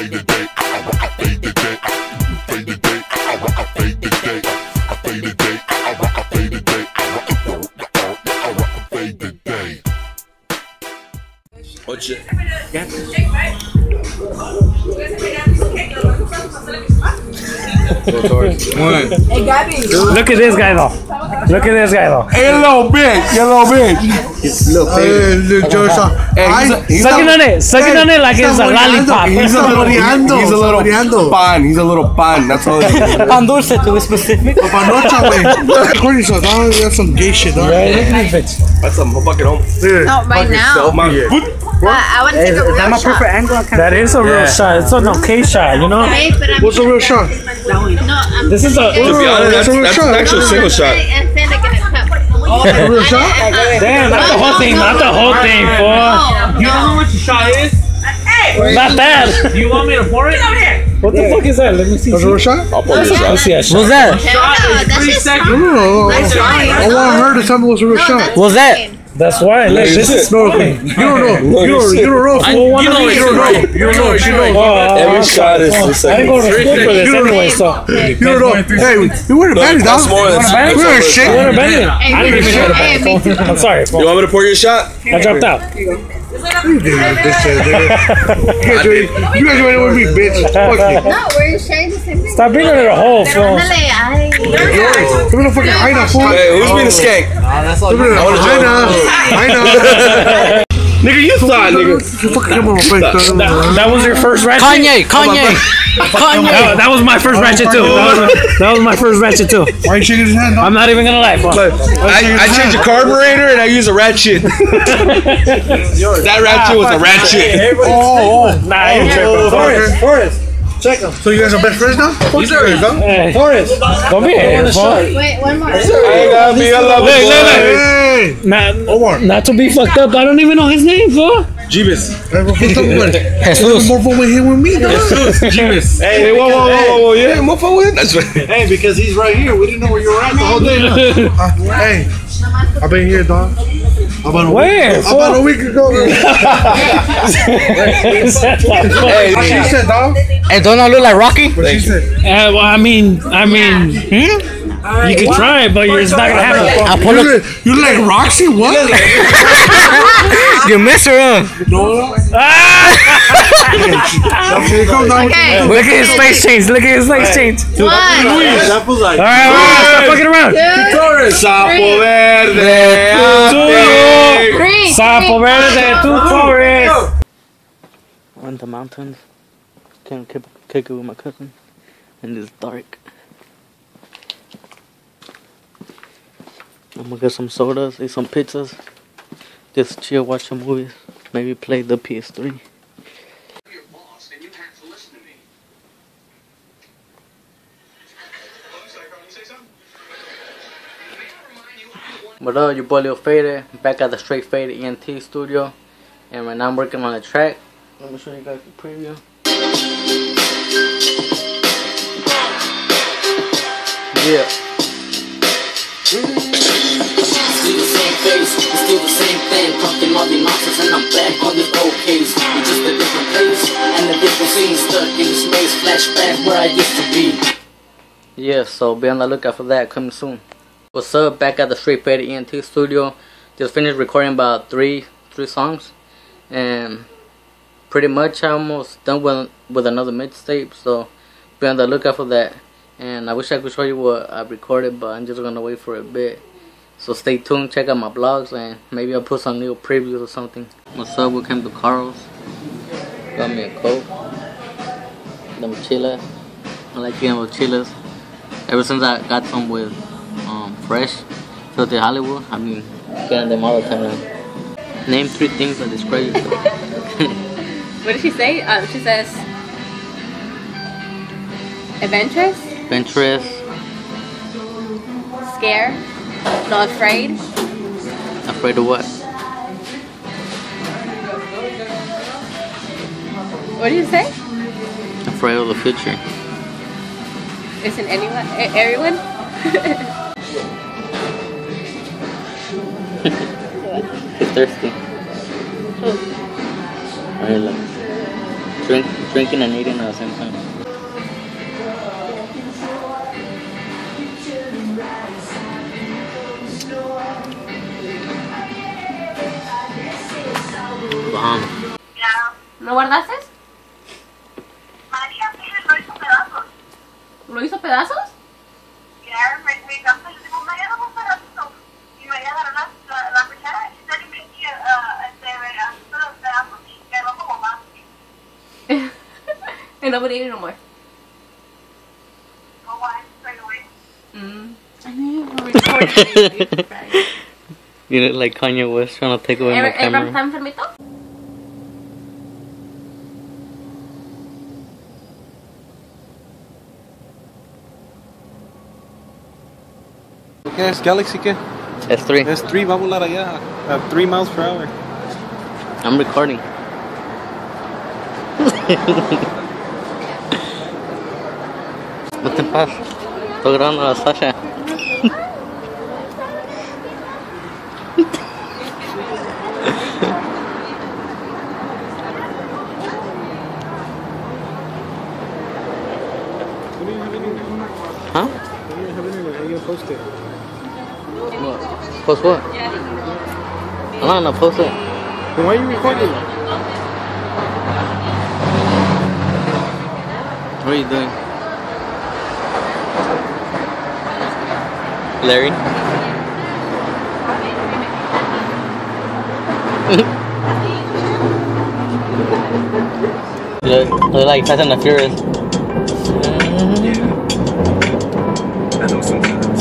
fade the day. I fade the day. Fade the day. I fade the day. I fade the day. I fade the day. I fade the day. What's it? Hey, Gabby. Look at this guy though. Look at this guy though. Hey, little bitch. You little bitch. Sucking on it. Sucking on it like it's a lollipop. He's a little pan. He's a little pan. That's all. Pan dulce to be specific. Panocha, güey. That's some gay shit, dog. That's some fucking home. Not right now. My foot. I want to take a real shot. That is a real shot. It's an okay shot, you know? Hey, but I'm What's a real shot? No, I'm This is a. To be honest, that's an actual single shot. And send it in a cup. A real shot? Damn, not the whole thing. Not the whole thing, boy. You know how much a shot is? Not that. Do you want me to pour it? What the fuck is that? Let me see. That's a real shot? I'll pour this shot. Let's see that shot. What's that? That's 3 just seconds. No. That's fine. I want her to tell me what's a real shot. What's that? That's why. Look, this is No, you don't know. You don't know. full one of these. You don't know. You don't know. She knows. Every shot is the I didn't go to same. school for this anyway, so. You don't know. Hey, you weren't a baddie, dog. That's more than We were shit. What about it? I didn't even know Hey, me too. I'm sorry. You want me to pour your shot? I dropped out. You graduated with me, bitch. Fuck you. No, we're sharing the same thing. Stop being under the hole, Pero Phil. ándale, ay. Give me the fucking Aina, fool. Hey, who's being a skank? Give me the Aina. Nigga, you thought, nigga. You fucking come on my face, dog. That was your first ratchet? Kanye. That was my first ratchet too. That was my first ratchet too. Why you shaking his hand, dog? I'm not even gonna lie. I changed a carburetor and I used a ratchet. That ratchet was a ratchet. Nah, you're tripping. Forrest. Check him. So you guys are best friends now? Fuck you guys, huh? Hey, Forrest, don't be here, boy. Wait, one more. I ain't gotta be a lover boy. Hey. Omar. Not to be fucked up. I don't even know his name, fool. Jeebus. Jesus. More fun with him with me, dog. Jeebus. Hey, whoa. Yeah, more fun with him. That's right. Hey, because he's right here. We didn't know where you were at the whole day. Hey, I've been here, dog. Where? About a week ago. Hey, What she said, dog? And don't I look like Rocky? What she said? Well, I mean, you can try it, but it's not gonna happen. You like Roxy? What? You mess her up. Okay, come down. Okay. Look at his face change. Look at his face change. One, All right, stop fucking around. Sapo verde. three. Sapo verde, tu Forrest. On the mountains. Can't kick it with my cousin. And it's dark. I'm gonna get some sodas, eat some pizzas. Just chill, watch some movies. Maybe play the PS3. What up, your boy Lil Faded, back at the Straight Faded ENT studio. And right now I'm working on a track. Let me show you guys the preview. Yeah. Still the same face, it's still the same thing. Talking all the nonsense and I'm back on this old case. It's just a different place and a different scene. Stuck in this maze, flashback where I used to be. Yeah, so be on the lookout for that coming soon. What's up, back at the Straight Faded ENT studio. Just finished recording about three songs. And pretty much I almost done with another mixtape. So be on the lookout for that. And I wish I could show you what I recorded, but I'm just gonna wait for a bit. So stay tuned, check out my blogs, and maybe I'll put some little previews or something. What's up, we came to Carl's. Got me a Coke. Them chilas. I like getting with chilas. Ever since I got some with Fresh Filthy Hollywood, I've been getting them all the time now. Name 3 things that describe yourself. What did she say? She says adventurous, scared, not afraid. Afraid of what? What did you say? Afraid of the future. Isn't anyone? Everyone? You're thirsty. Who? Alright, look. Drinking and eating at the same time. Bomb. ¿Lo guardaste? María lo hizo pedazos. ¿Lo hizo pedazos? Ya, me encanta. Le digo, María, no un pedacito. Y María agarró la cuchara y se le metía los pedazos y quedó como más. And nobody ate it no more. Go on, straight away. I knew you were recording. You look like Kanye West trying to take away my camera. ¿Está enfermito? ¿Qué es Galaxy qué? S3. S3 va a volar allá a 3 miles per hour. I'm recording. No te pasa. Estoy grabando a la Sasha. Huh? Post it. What? Post what? I'm not gonna post it. Then why are you recording? What are you doing? Larry? look like Fast and the Furious. I know sometimes.